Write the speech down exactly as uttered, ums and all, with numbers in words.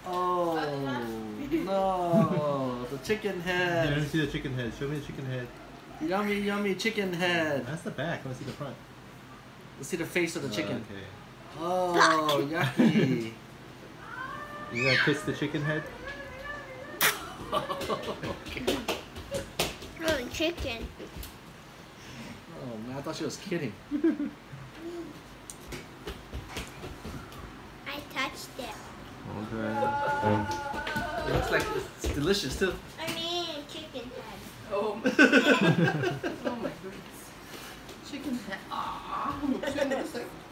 Oh no, the chicken Yeah, let me head. see the chicken head. Show me the chicken head. Yummy, yummy chicken head. That's the back. I want to see the front. Let's see the face of the chicken. Okay. Oh, yucky. You gotta kiss the chicken head? Okay. Oh, chicken. Oh man, I thought she was kidding. I touched it. Okay. It looks like it's delicious too. I mean, chicken head. Oh. Oh my goodness. Chicken head. Aww. Looks like